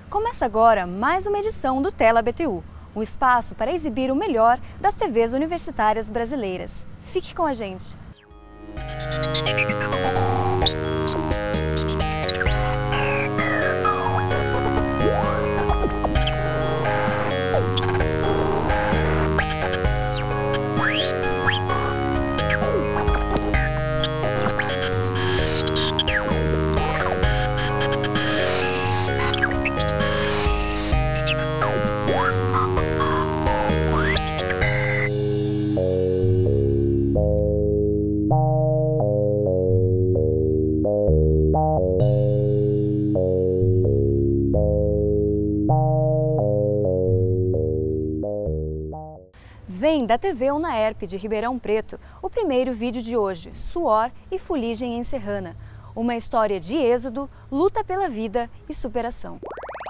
Começa agora mais uma edição do Tela BTU, um espaço para exibir o melhor das TVs universitárias brasileiras. Fique com a gente! Vem da TV Unaerp de Ribeirão Preto o primeiro vídeo de hoje, Suor e Fuligem em Serrana. Uma história de êxodo, luta pela vida e superação.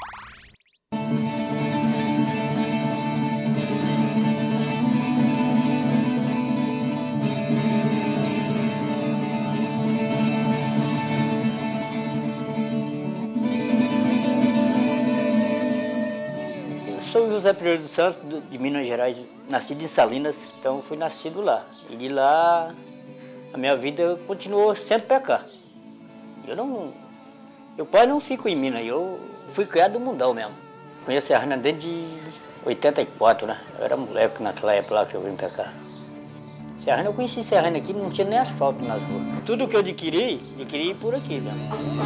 Sou José Prior dos Santos, de Minas Gerais, nascido em Salinas, então fui nascido lá. E de lá, a minha vida continuou sempre para cá. Meu pai não ficou em Minas, eu fui criado no mundão mesmo. Conheço a Serrana desde 84, né? Eu era moleque naquela época lá que eu vim para cá. Serrana, eu conheci Serrana aqui, não tinha nem asfalto nas ruas. Tudo que eu adquiri por aqui, né?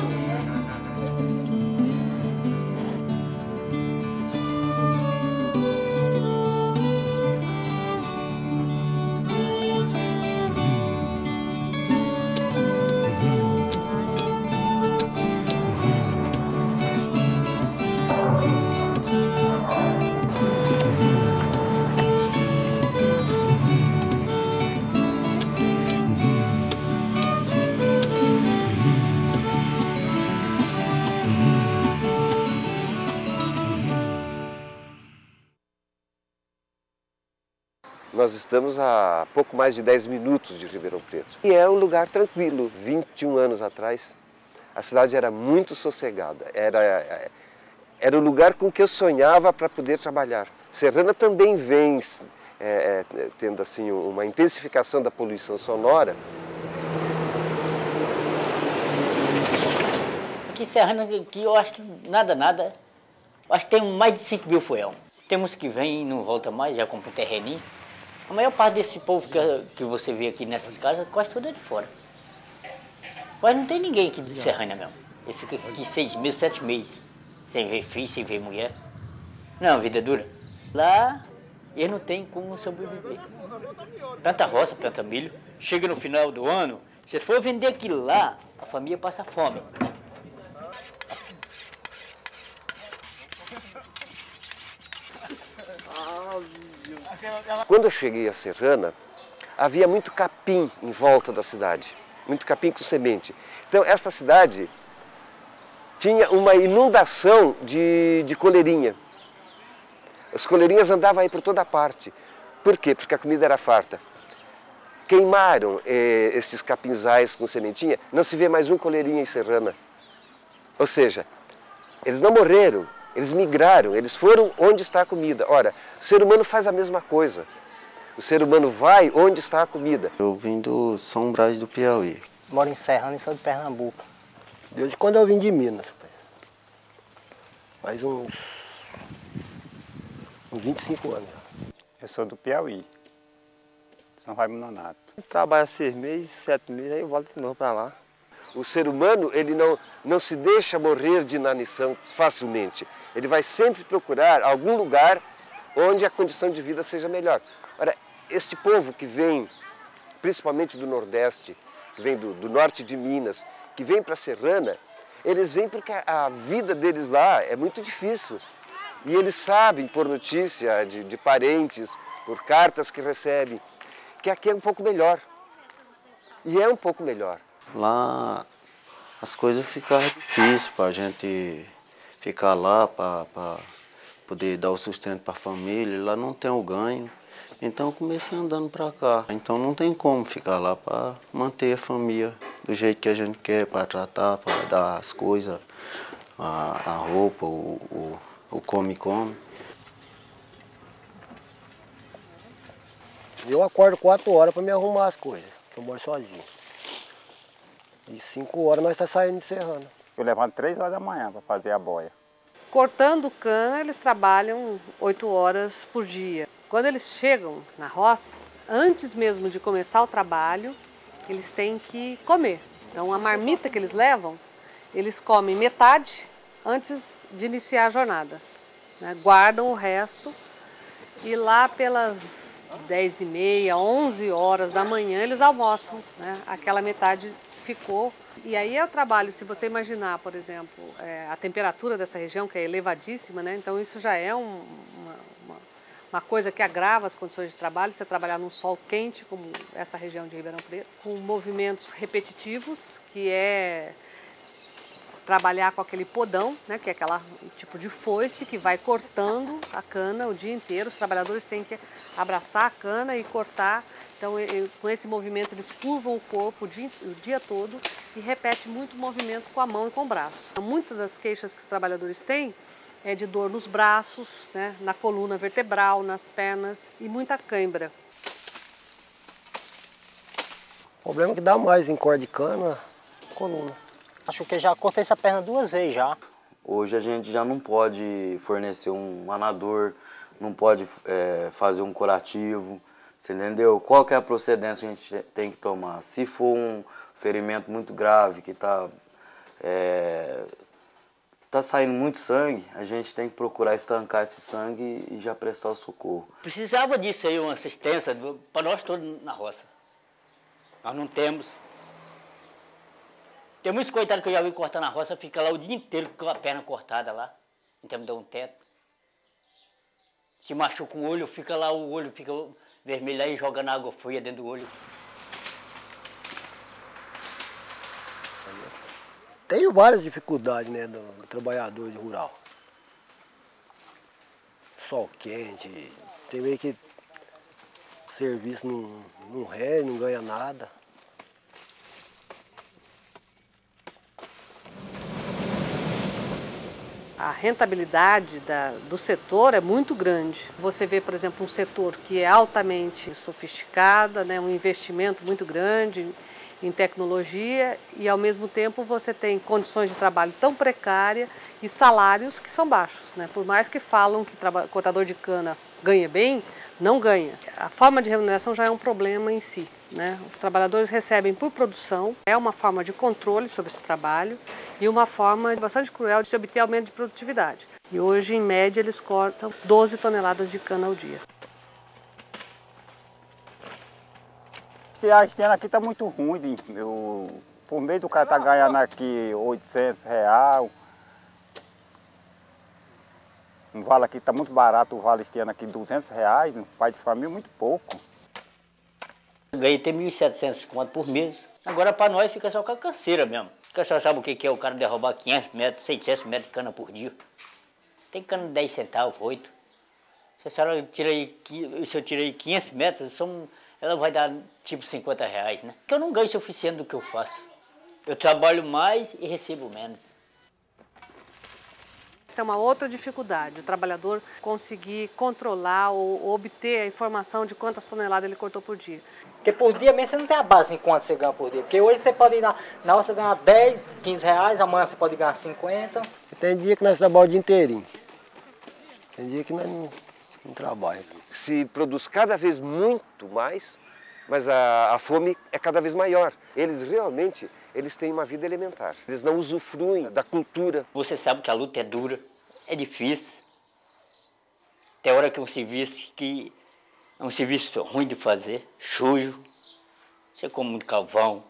Nós estamos a pouco mais de 10 minutos de Ribeirão Preto. E é um lugar tranquilo. 21 anos atrás, a cidade era muito sossegada. Era o lugar com que eu sonhava para poder trabalhar. Serrana também vem tendo assim, uma intensificação da poluição sonora. Aqui em Serrana, aqui eu acho que nada. Eu acho que tem mais de 5 mil foel. Temos que vem e não volta mais, já comprou um terreninho. A maior parte desse povo que você vê aqui nessas casas, quase tudo é de fora. Mas não tem ninguém aqui de Serrana mesmo. Ele fica aqui 6 meses, 7 meses, sem ver filho, sem ver mulher. Não, vida dura. Lá, eles não tem como sobreviver. Planta roça, planta milho. Chega no final do ano, se for vender aquilo lá, a família passa fome. Quando eu cheguei a Serrana, havia muito capim em volta da cidade, muito capim com semente. Então, esta cidade tinha uma inundação de coleirinha. As coleirinhas andavam aí por toda parte. Por quê? Porque a comida era farta. Queimaram esses capinzais com sementinha, não se vê mais um coleirinha em Serrana. Ou seja, eles não morreram. Eles migraram, eles foram onde está a comida. Ora, o ser humano faz a mesma coisa. O ser humano vai onde está a comida. Eu vim do São Brás do Piauí. Moro em Serrana e sou de Pernambuco. Desde quando eu vim de Minas. Faz uns 25 anos. Eu sou do Piauí, São Raimundo Nonato. Trabalho 6 meses, 7 meses, aí eu volto de novo para lá. O ser humano, ele não se deixa morrer de inanição facilmente. Ele vai sempre procurar algum lugar onde a condição de vida seja melhor. Ora, este povo que vem, principalmente do Nordeste, que vem do norte de Minas, que vem para Serrana, eles vêm porque a vida deles lá é muito difícil. E eles sabem, por notícia de parentes, por cartas que recebem, que aqui é um pouco melhor. E é um pouco melhor. Lá as coisas ficaram difíceis para a gente ficar lá, para poder dar o sustento para a família. Lá não tem o ganho. Então eu comecei andando para cá. Então não tem como ficar lá para manter a família do jeito que a gente quer, para tratar, para dar as coisas a roupa, o come-come. Eu acordo 4 horas para me arrumar as coisas, eu moro sozinho. E 5 horas nós estamos saindo de Serrana. Eu levanto 3 horas da manhã para fazer a boia. Cortando cana, eles trabalham 8 horas por dia. Quando eles chegam na roça, antes mesmo de começar o trabalho, eles têm que comer. Então a marmita que eles levam, eles comem metade antes de iniciar a jornada, né? Guardam o resto e lá pelas 10h30, 11 horas da manhã eles almoçam, né? Aquela metade ficou. E aí é o trabalho, se você imaginar, por exemplo, a temperatura dessa região, que é elevadíssima, né? Então isso já é uma coisa que agrava as condições de trabalho, você trabalhar num sol quente, como essa região de Ribeirão Preto, com movimentos repetitivos, que é trabalhar com aquele podão, né? Que é aquele tipo de foice que vai cortando a cana o dia inteiro. Os trabalhadores têm que abraçar a cana e cortar. Então, com esse movimento, eles curvam o corpo o dia todo e repete muito movimento com a mão e com o braço. Muitas das queixas que os trabalhadores têm é de dor nos braços, né, na coluna vertebral, nas pernas e muita cãibra. O problema é que dá mais em corda de cana, coluna. Acho que já cortei essa perna 2 vezes já. Hoje a gente já não pode fornecer um anador, não pode fazer um curativo. Você entendeu? Qual que é a procedência que a gente tem que tomar? Se for um ferimento muito grave, que tá saindo muito sangue, a gente tem que procurar estancar esse sangue e já prestar o socorro. Precisava disso aí, uma assistência para nós todos na roça. Nós não temos. Tem muitos coitados que eu já vi cortar na roça, fica lá o dia inteiro com a perna cortada lá, não tem um teto. Se machuca o olho, fica lá, o olho fica vermelho aí, jogando água fria dentro do olho. Tenho várias dificuldades, né, do trabalhador rural. Sol quente, tem meio que o serviço não rende, não ganha nada. A rentabilidade do setor é muito grande. Você vê, por exemplo, um setor que é altamente sofisticado, né, um investimento muito grande em tecnologia e, ao mesmo tempo, você tem condições de trabalho tão precárias e salários que são baixos, né? Por mais que falam que cortador de cana ganha bem, não ganha. A forma de remuneração já é um problema em si, né? Os trabalhadores recebem por produção, é uma forma de controle sobre esse trabalho e uma forma bastante cruel de se obter aumento de produtividade. E hoje, em média, eles cortam 12 toneladas de cana ao dia. A esteira aqui está muito ruim. Por mês o cara está ganhando aqui R$800. Um vale aqui está muito barato, o vale esteira aqui R$200. Um pai de família muito pouco. Eu ganhei até 1.700 conto por mês. Agora para nós fica só com a canseira mesmo. Porque a senhora sabe o que é o cara derrubar 500 metros, 600 metros de cana por dia. Tem cana de 10 centavos, 8. Se a senhora tira aí, se eu tirei 500 metros, ela vai dar tipo R$50, né? Porque eu não ganho o suficiente do que eu faço. Eu trabalho mais e recebo menos. Essa é uma outra dificuldade, o trabalhador conseguir controlar ou obter a informação de quantas toneladas ele cortou por dia. Porque por dia mesmo você não tem a base em quanto você ganha por dia. Porque hoje você pode ir na hora você ganhar 10, 15 reais, amanhã você pode ganhar 50. Tem dia que nós trabalhamos o dia inteirinho. Tem dia que nós não trabalhamos. Se produz cada vez muito mais, mas a fome é cada vez maior. Eles realmente têm uma vida elementar. Eles não usufruem da cultura. Você sabe que a luta é dura, é difícil. Tem hora que é um serviço ruim de fazer, sujo. Você come muito carvão.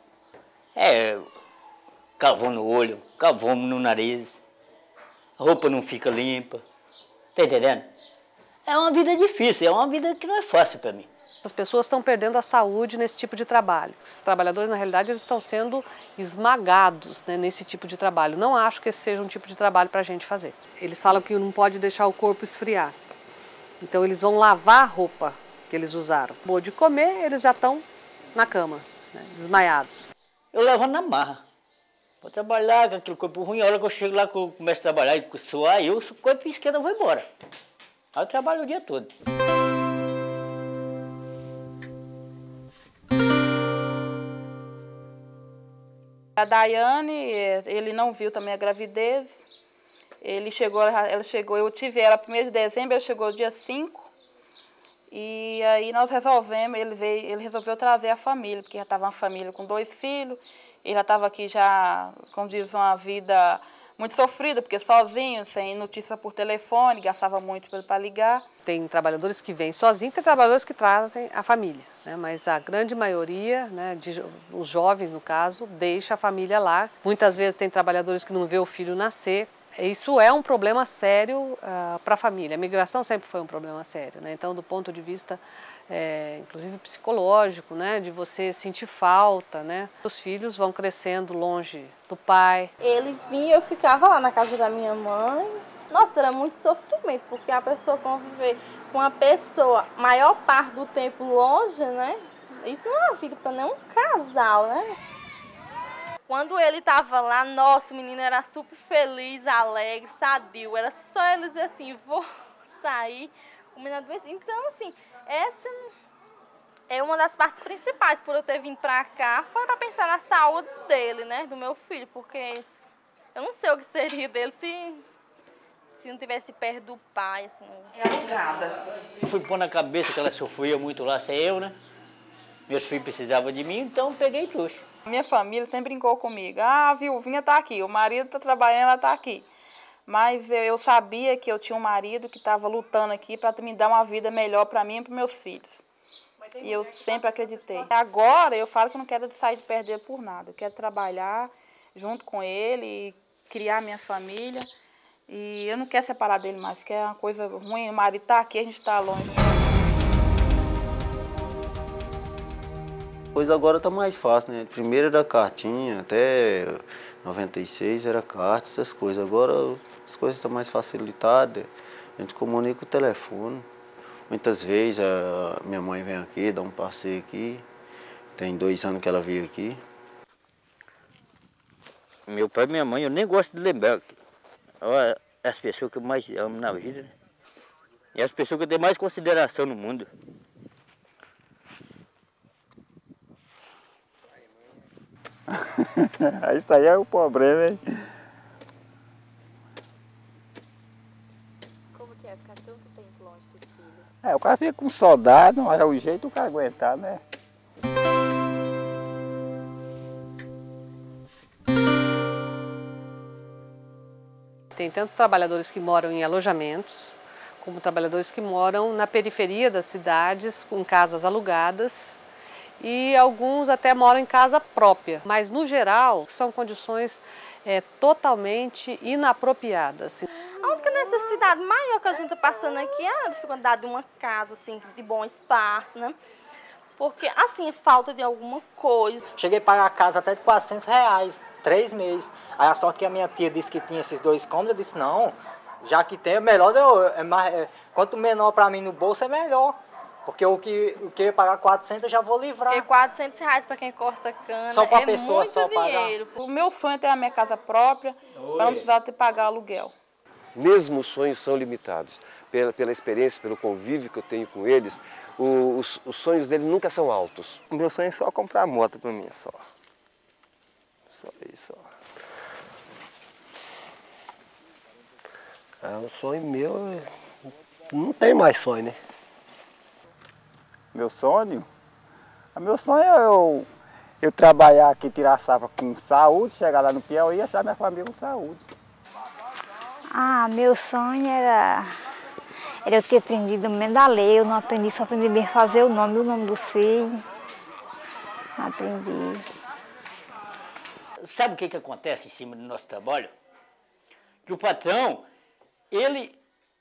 Carvão no olho, carvão no nariz. A roupa não fica limpa. Tá entendendo? É uma vida difícil, é uma vida que não é fácil para mim. As pessoas estão perdendo a saúde nesse tipo de trabalho. Esses trabalhadores, na realidade, eles estão sendo esmagados, né, nesse tipo de trabalho. Não acho que esse seja um tipo de trabalho para a gente fazer. Eles falam que não pode deixar o corpo esfriar. Então eles vão lavar a roupa que eles usaram. Boa de comer, eles já estão na cama, né, desmaiados. Eu levo na marra. Vou trabalhar com aquele corpo ruim, a hora que eu chego lá, que eu começo a trabalhar e suar, o corpo esquerdo eu vou embora. Aí eu trabalho o dia todo. A Daiane, ele não viu também a gravidez. Ela chegou, eu tive ela 1º de dezembro, ela chegou dia 5. E aí nós resolvemos, ele resolveu trazer a família, porque já estava uma família com 2 filhos. Ele já estava aqui já, como diz, uma vida muito sofrida, porque sozinho, sem notícia por telefone, gastava muito para ligar. Tem trabalhadores que vêm sozinhos, tem trabalhadores que trazem a família, né? Mas a grande maioria, né, os jovens no caso, deixa a família lá. Muitas vezes tem trabalhadores que não vê o filho nascer. Isso é um problema sério para a família. A migração sempre foi um problema sério, né? Então, do ponto de vista, inclusive psicológico, né? De você sentir falta, né? Os filhos vão crescendo longe do pai. Ele vinha, eu ficava lá na casa da minha mãe. Nossa, era muito sofrimento, porque a pessoa conviver com uma pessoa maior parte do tempo longe, né? Isso não é uma vida para nenhum casal, né? Quando ele estava lá, nossa, o menino era super feliz, alegre, sadio. Era só ele dizer assim, vou sair, o menino adoeceu. Então, assim, essa é uma das partes principais por eu ter vindo pra cá, foi para pensar na saúde dele, né, do meu filho, porque eu não sei o que seria dele se não tivesse perto do pai, assim. É alugada. Fui pôr na cabeça que ela sofria muito lá, sem eu, né? Meus filhos precisavam de mim, então peguei e trouxe. Minha família sempre brincou comigo. Ah, a viuvinha está aqui, o marido está trabalhando, ela está aqui. Mas eu sabia que eu tinha um marido que estava lutando aqui para me dar uma vida melhor para mim e para meus filhos. E eu sempre acreditei. Agora eu falo que eu não quero sair de perto dele por nada. Eu quero trabalhar junto com ele, criar minha família. E eu não quero separar dele mais, que é uma coisa ruim. O marido está aqui, a gente está longe. Pois agora tá mais fácil, né? Primeiro era cartinha, até 96 era carta, essas coisas. Agora as coisas estão mais facilitadas, a gente comunica o telefone. Muitas vezes a minha mãe vem aqui, dá um passeio aqui. Tem 2 anos que ela veio aqui. Meu pai e minha mãe, eu nem gosto de lembrar. É as pessoas que eu mais amo na vida, né? E as pessoas que eu tenho mais consideração no mundo. Isso aí é o problema, hein? Como que é ficar tanto tempo longe dos filhos? O cara fica com saudade, mas é o jeito do cara aguentar, né? Tem tanto trabalhadores que moram em alojamentos, como trabalhadores que moram na periferia das cidades, com casas alugadas. E alguns até moram em casa própria, mas no geral são condições totalmente inapropriadas. A única necessidade maior que a gente está passando aqui é a dificuldade de uma casa assim, de bom espaço, né? Porque assim, é falta de alguma coisa. Cheguei a pagar a casa até de R$400, 3 meses. Aí a sorte que a minha tia disse que tinha esses 2 cômodos, eu disse, não, já que tem, é melhor, quanto menor para mim no bolso é melhor. Porque o que eu ia pagar 400 eu já vou livrar. Porque R$400 para quem corta cana só pra é pessoa, muito só dinheiro. O meu sonho é ter a minha casa própria, para não precisar ter que pagar aluguel. Mesmo os sonhos são limitados. Pela experiência, pelo convívio que eu tenho com eles, os sonhos deles nunca são altos. O meu sonho é só comprar moto para mim, só. Só isso, ó. O sonho meu, não tem mais sonho, né? Meu sonho? Meu sonho é eu trabalhar aqui, tirar a safra com saúde, chegar lá no Piauí e achar minha família com saúde. Meu sonho era eu ter aprendido mesmo da lei. Eu não aprendi, só aprendi bem fazer o nome do filho. Aprendi. Sabe o que acontece em cima do nosso trabalho? Que o patrão, ele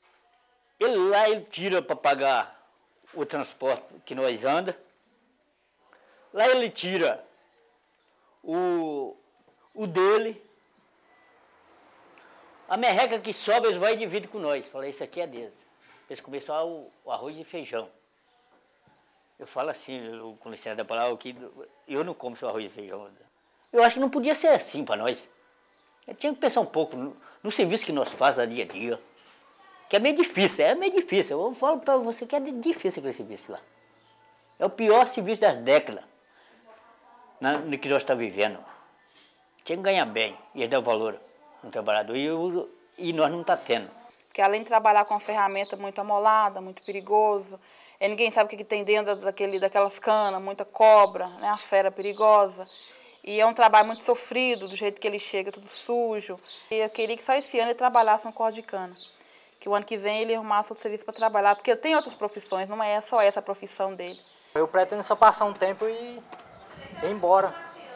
tira para pagar o transporte que nós anda. Lá ele tira o dele. A merreca que sobra, ele vai e divide com nós. Fala, isso aqui é deles. Eles comem só o arroz e feijão. Eu falo assim, com licença da palavra, que eu não como só arroz e feijão. Eu acho que não podia ser assim para nós. Eu tinha que pensar um pouco no serviço que nós fazemos dia a dia. Que é meio difícil, Eu falo para você que é difícil aquele serviço lá. É o pior serviço das décadas no que nós estamos vivendo. Tinha que ganhar bem e dar valor no trabalhador. E nós não estamos tendo. Porque além de trabalhar com uma ferramenta muito amolada, muito perigoso, ninguém sabe o que tem dentro daquelas canas, muita cobra, né, a fera perigosa. E é um trabalho muito sofrido, do jeito que ele chega, tudo sujo. E eu queria que só esse ano ele trabalhasse no corte de cana. Que o ano que vem ele arrumasse outro serviço para trabalhar, porque eu tenho outras profissões, não é só essa a profissão dele. Eu pretendo só passar um tempo e ir embora.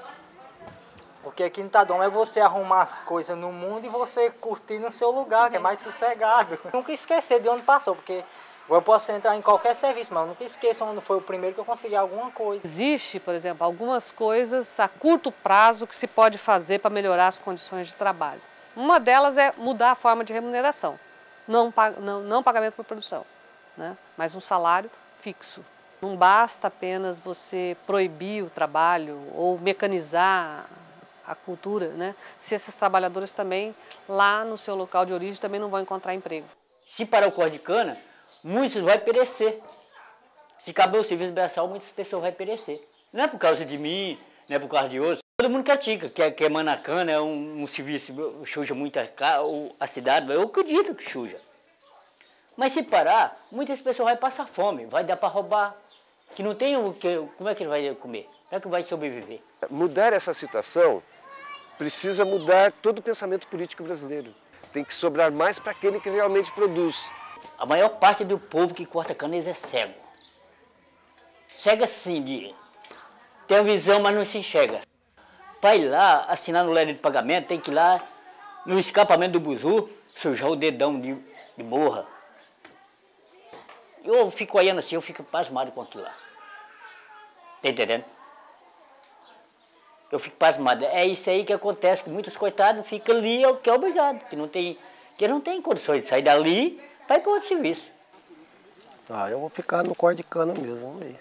Porque aqui no Tadom é você arrumar as coisas no mundo e você curtir no seu lugar, que é mais sossegado. Nunca esquecer de onde passou, porque eu posso entrar em qualquer serviço, mas eu nunca esqueço onde foi o primeiro que eu consegui alguma coisa. Existe, por exemplo, algumas coisas a curto prazo que se pode fazer para melhorar as condições de trabalho. Uma delas é mudar a forma de remuneração. Não pagamento por produção, né? Mas um salário fixo. Não basta apenas você proibir o trabalho ou mecanizar a cultura, né? Se esses trabalhadores também, lá no seu local de origem, também não vão encontrar emprego. Se parar o corte de cana, muitos vão perecer. Se acabar o serviço braçal, muitas pessoas vão perecer. Não é por causa de mim, não é por causa de outros. Todo mundo critica, que a cana é um serviço que suja muito a cidade, eu acredito que suja. Mas se parar, muitas pessoas vão passar fome, vai dar para roubar. Que não tem como é que ele vai comer? Como é que vai sobreviver? Mudar essa situação precisa mudar todo o pensamento político brasileiro. Tem que sobrar mais para aquele que realmente produz. A maior parte do povo que corta cana é cego. Cego assim, tem a visão, mas não se enxerga. Para ir lá, assinar no leque de pagamento, tem que ir lá no escapamento do buzu, sujar o dedão de borra. Eu fico olhando assim, eu fico pasmado com aquilo lá. Tá entendendo? Eu fico pasmado. É isso aí que acontece, que muitos coitados ficam ali, que é obrigado, que não tem condições de sair dali para ir para outro serviço. Ah, eu vou ficar no corte de cana mesmo, vamos ver.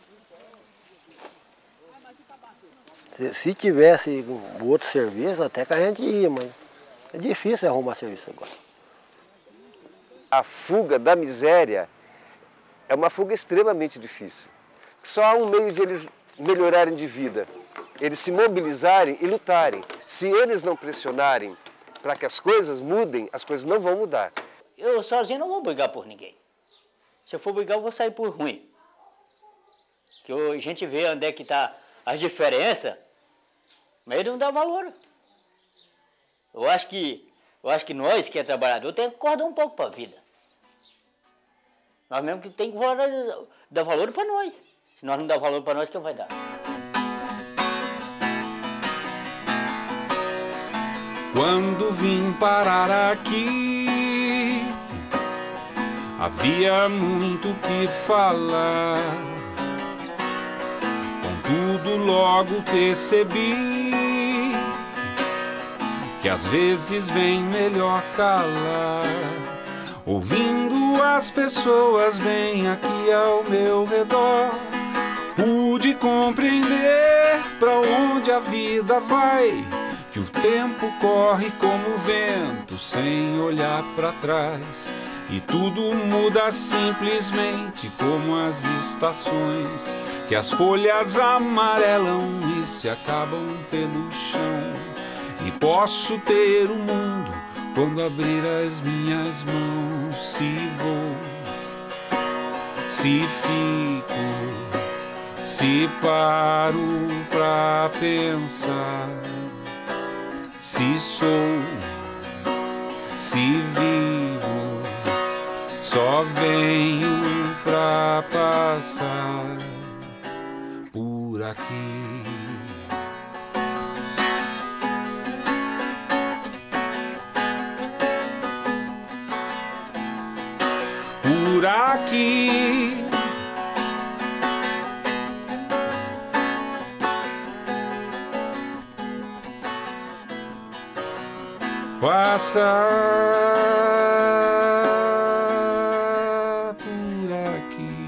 Se tivesse outro serviço, até que a gente ia, mas é difícil arrumar serviço agora. A fuga da miséria é uma fuga extremamente difícil. Só há um meio de eles melhorarem de vida, eles se mobilizarem e lutarem. Se eles não pressionarem para que as coisas mudem, as coisas não vão mudar. Eu sozinho não vou brigar por ninguém. Se eu for brigar, eu vou sair por ruim. Que a gente vê onde é que está as diferenças, mas ele não dá valor. Eu acho que nós, que é trabalhador, temos que acordar um pouco para a vida. Nós mesmo que tem que dar valor para nós. Se nós não dar valor para nós, quem vai dar? Quando vim parar aqui, havia muito que falar. Contudo, logo percebi que às vezes vem melhor calar. Ouvindo as pessoas bem aqui ao meu redor, pude compreender pra onde a vida vai, que o tempo corre como o vento sem olhar pra trás, e tudo muda simplesmente como as estações, que as folhas amarelam e se acabam pelo chão. E posso ter o mundo quando abrir as minhas mãos. Se vou, se fico, se paro pra pensar, se sou, se vivo, só venho pra passar por aqui. Por aqui. Passar por aqui.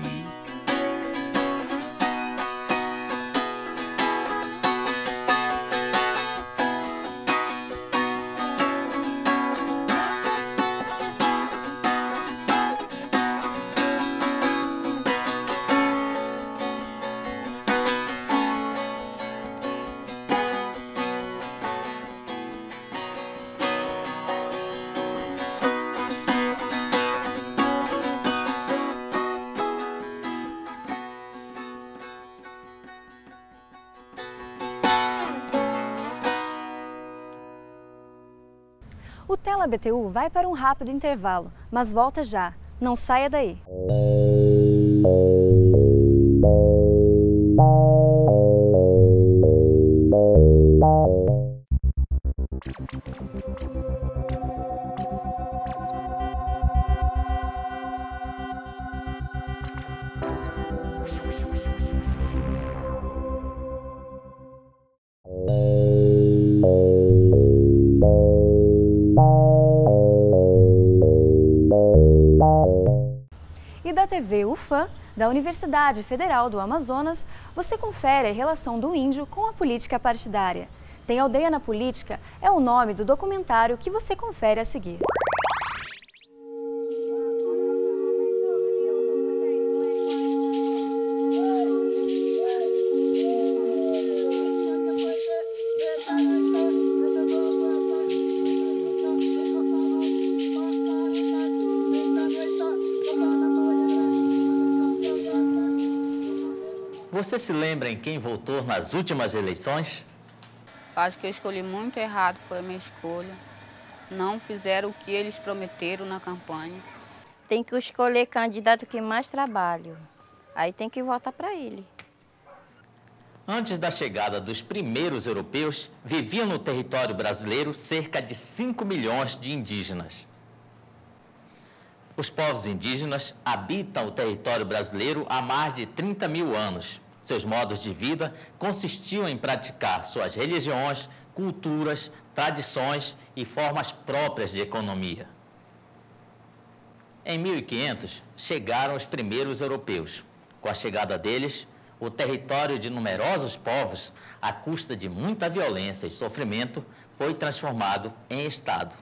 Tela BTU vai para um rápido intervalo, mas volta já. Não saia daí. E da TV UFAM, da Universidade Federal do Amazonas, você confere a relação do índio com a política partidária. Tem Aldeia na Política é o nome do documentário que você confere a seguir. Você se lembra em quem votou nas últimas eleições? Acho que eu escolhi muito errado, foi a minha escolha. Não fizeram o que eles prometeram na campanha. Tem que escolher candidato que mais trabalha. Aí tem que votar para ele. Antes da chegada dos primeiros europeus, viviam no território brasileiro cerca de 5 milhões de indígenas. Os povos indígenas habitam o território brasileiro há mais de 30 mil anos. Seus modos de vida consistiam em praticar suas religiões, culturas, tradições e formas próprias de economia. Em 1500, chegaram os primeiros europeus. Com a chegada deles, o território de numerosos povos, à custa de muita violência e sofrimento, foi transformado em Estado.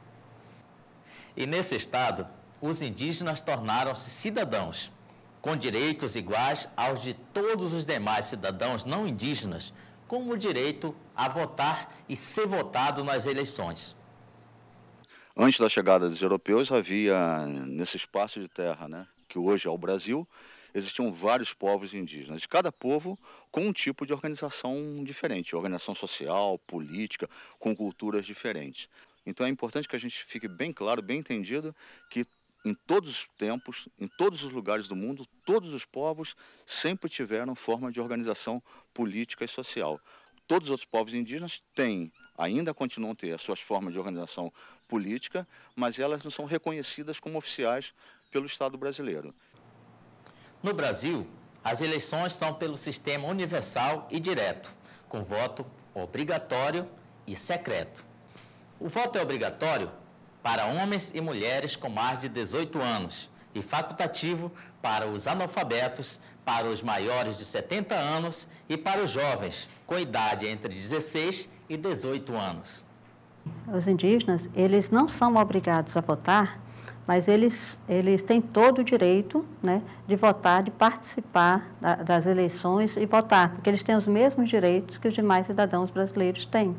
E nesse Estado, os indígenas tornaram-se cidadãos, com direitos iguais aos de todos os demais cidadãos não indígenas, como o direito a votar e ser votado nas eleições. Antes da chegada dos europeus, havia, nesse espaço de terra, que hoje é o Brasil, existiam vários povos indígenas, cada povo com um tipo de organização diferente, organização social, política, com culturas diferentes. Então é importante que a gente fique bem claro, bem entendido, que em todos os tempos, em todos os lugares do mundo, todos os povos sempre tiveram forma de organização política e social. Todos os outros povos indígenas ainda continuam a ter as suas formas de organização política, mas elas não são reconhecidas como oficiais pelo Estado brasileiro. No Brasil, as eleições são pelo sistema universal e direto, com voto obrigatório e secreto. O voto é obrigatório para homens e mulheres com mais de 18 anos e facultativo para os analfabetos, para os maiores de 70 anos e para os jovens com idade entre 16 e 18 anos. Os indígenas, eles não são obrigados a votar, mas eles têm todo o direito, de votar, de participar das eleições e votar, porque eles têm os mesmos direitos que os demais cidadãos brasileiros têm.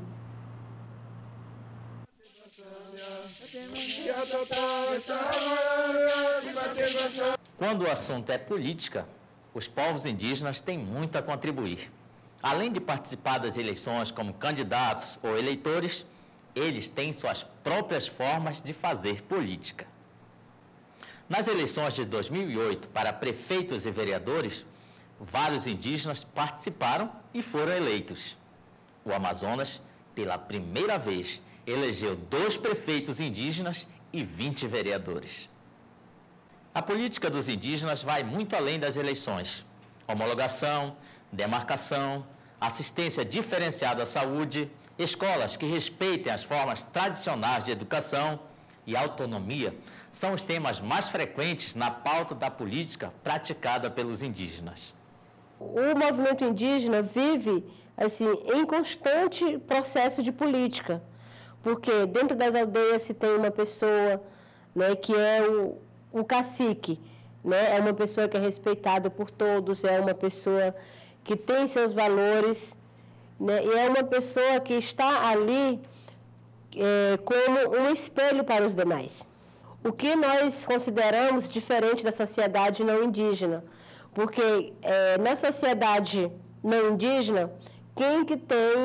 Quando o assunto é política, os povos indígenas têm muito a contribuir. Além de participar das eleições como candidatos ou eleitores, eles têm suas próprias formas de fazer política. Nas eleições de 2008 para prefeitos e vereadores, vários indígenas participaram e foram eleitos. O Amazonas, pela primeira vez, elegeu 2 prefeitos indígenas e 20 vereadores. A política dos indígenas vai muito além das eleições. Homologação, demarcação, assistência diferenciada à saúde, escolas que respeitem as formas tradicionais de educação e autonomia são os temas mais frequentes na pauta da política praticada pelos indígenas. O movimento indígena vive em constante processo de política, porque dentro das aldeias se tem uma pessoa que é o cacique, é uma pessoa que é respeitada por todos, é uma pessoa que tem seus valores, e é uma pessoa que está ali como um espelho para os demais. O que nós consideramos diferente da sociedade não indígena, porque na sociedade não indígena, quem que tem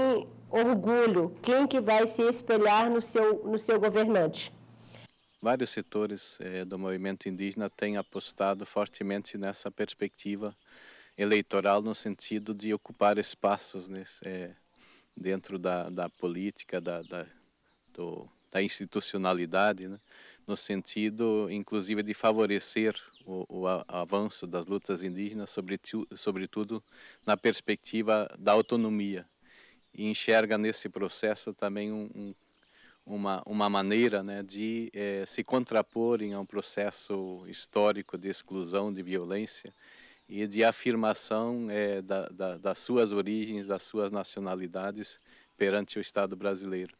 orgulho, quem que vai se espelhar no seu governante. Vários setores do movimento indígena têm apostado fortemente nessa perspectiva eleitoral, no sentido de ocupar espaços dentro da política, da institucionalidade, né? No sentido, inclusive, de favorecer o avanço das lutas indígenas, sobretudo na perspectiva da autonomia. E enxerga nesse processo também uma maneira, né, de se contraporem a um processo histórico de exclusão, de violência e de afirmação das suas origens, das suas nacionalidades perante o Estado brasileiro.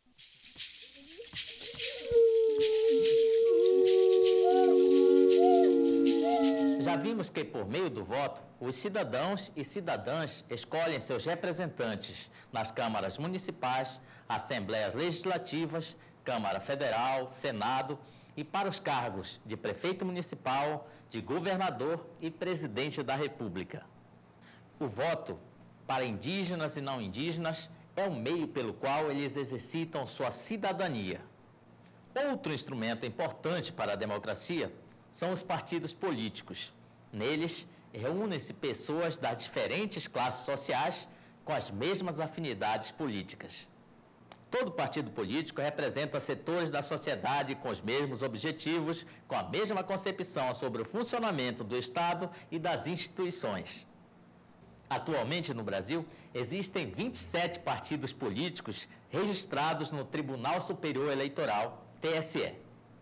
Já vimos que, por meio do voto, os cidadãos e cidadãs escolhem seus representantes nas câmaras municipais, assembleias legislativas, Câmara Federal, Senado e para os cargos de prefeito municipal, de governador e presidente da República. O voto para indígenas e não indígenas é o meio pelo qual eles exercitam sua cidadania. Outro instrumento importante para a democracia são os partidos políticos. Neles, reúnem-se pessoas das diferentes classes sociais com as mesmas afinidades políticas. Todo partido político representa setores da sociedade com os mesmos objetivos, com a mesma concepção sobre o funcionamento do Estado e das instituições. Atualmente, no Brasil, existem 27 partidos políticos registrados no Tribunal Superior Eleitoral, TSE.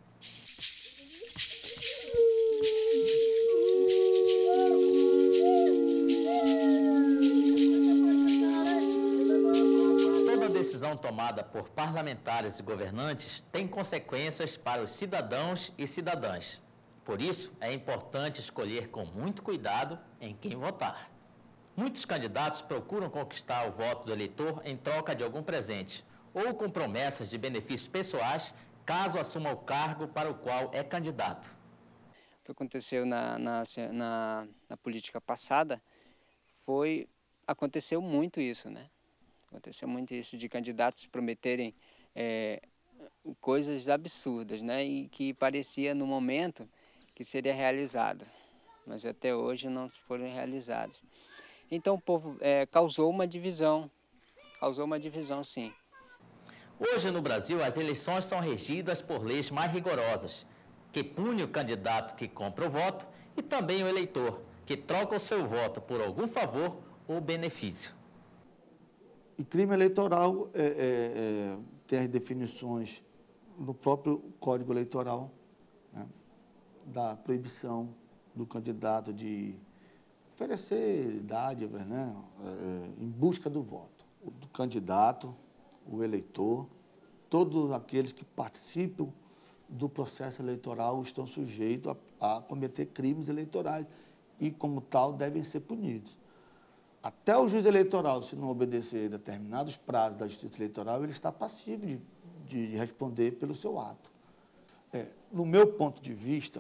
Toda decisão tomada por parlamentares e governantes tem consequências para os cidadãos e cidadãs. Por isso, é importante escolher com muito cuidado em quem votar. Muitos candidatos procuram conquistar o voto do eleitor em troca de algum presente ou com promessas de benefícios pessoais caso assuma o cargo para o qual é candidato. O que aconteceu na política passada aconteceu muito isso, né? Aconteceu muito isso de candidatos prometerem coisas absurdas, né? E que parecia no momento que seria realizado, mas até hoje não foram realizados. Então o povo causou uma divisão sim. Hoje no Brasil as eleições são regidas por leis mais rigorosas, que punem o candidato que compra o voto e também o eleitor, que troca o seu voto por algum favor ou benefício. E crime eleitoral tem as definições no próprio Código Eleitoral, né, da proibição do candidato de oferecer dádivas, né, em busca do voto. Do candidato, o eleitor, todos aqueles que participam do processo eleitoral estão sujeitos a cometer crimes eleitorais e, como tal, devem ser punidos. Até o juiz eleitoral, se não obedecer determinados prazos da Justiça Eleitoral, ele está passível de responder pelo seu ato. No meu ponto de vista,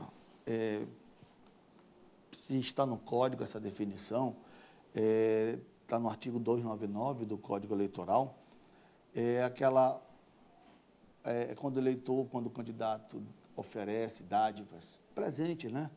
está no Código essa definição, está no artigo 299 do Código Eleitoral, quando o candidato oferece dádivas, presente, né,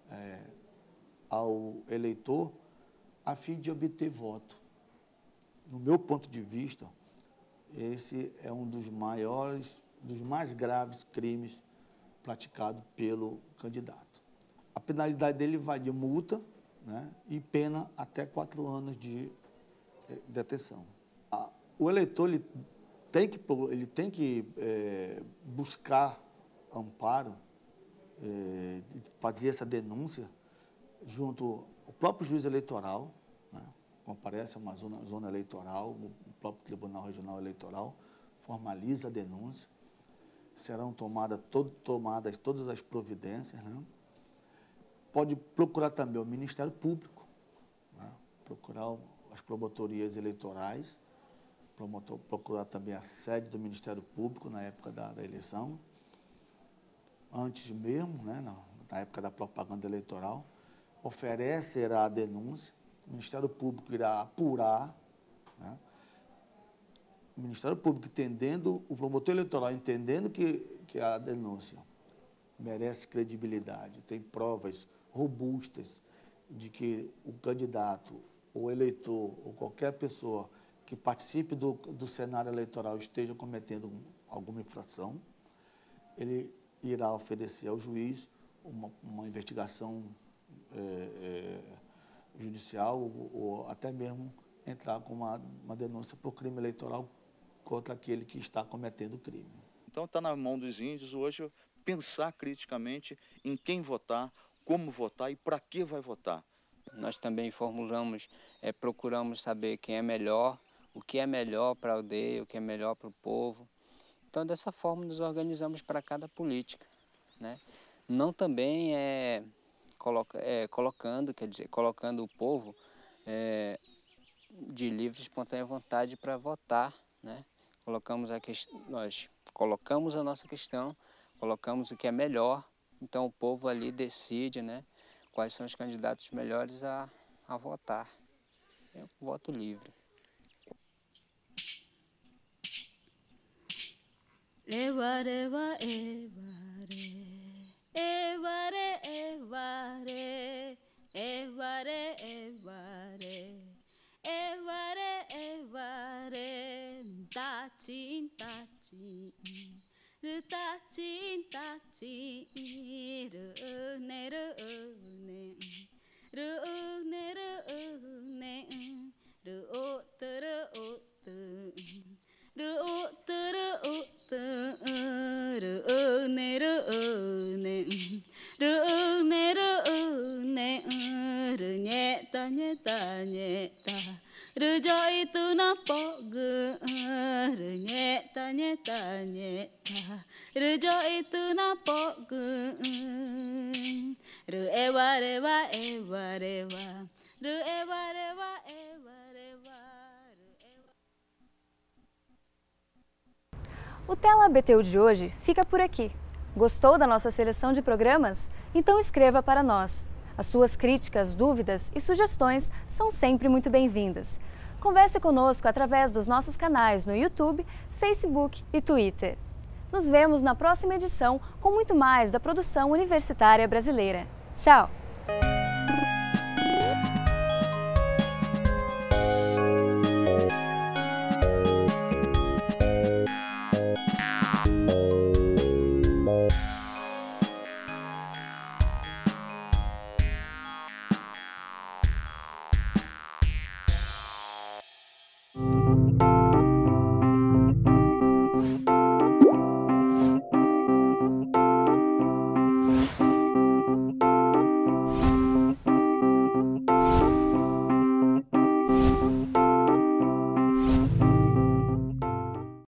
ao eleitor, a fim de obter voto. No meu ponto de vista, esse é um dos mais graves crimes praticados pelo candidato. A penalidade dele vai de multa, né, e pena até 4 anos de detenção. O eleitor ele tem que buscar amparo, fazer essa denúncia junto ao próprio juiz eleitoral, né, comparece a uma zona eleitoral, o próprio Tribunal Regional Eleitoral formaliza a denúncia, serão tomadas todas as providências, né? Pode procurar também o Ministério Público, né? Procurar as promotorias eleitorais, procurar também a sede do Ministério Público na época da eleição, antes mesmo, né? Na época da propaganda eleitoral, oferecerá a denúncia, o Ministério Público irá apurar, né? o Ministério Público entendendo, o promotor eleitoral entendendo que a denúncia merece credibilidade, tem provas robustas de que o candidato, o eleitor ou qualquer pessoa que participe do cenário eleitoral esteja cometendo alguma infração, ele irá oferecer ao juiz uma investigação judicial ou até mesmo entrar com uma denúncia por crime eleitoral contra aquele que está cometendo o crime. Então está na mão dos índios hoje pensar criticamente em quem votar, como votar e para que vai votar. Nós também formulamos, procuramos saber quem é melhor, o que é melhor para a aldeia, o que é melhor para o povo. Então, dessa forma, nos organizamos para cada política, né? Não também colocando o povo de livre e espontânea vontade para votar, né? Nós colocamos a nossa questão, colocamos o que é melhor, então o povo ali decide, né, quais são os candidatos melhores a votar. É um voto livre. O Tela ABTU de hoje fica por aqui. Gostou da nossa seleção de programas? Então escreva para nós. As suas críticas, dúvidas e sugestões são sempre muito bem-vindas. Converse conosco através dos nossos canais no YouTube, Facebook e Twitter. Nos vemos na próxima edição com muito mais da produção universitária brasileira. Tchau!